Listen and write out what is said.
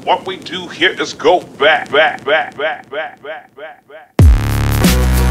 What we do here is go back, back, back, back, back, back, back, back.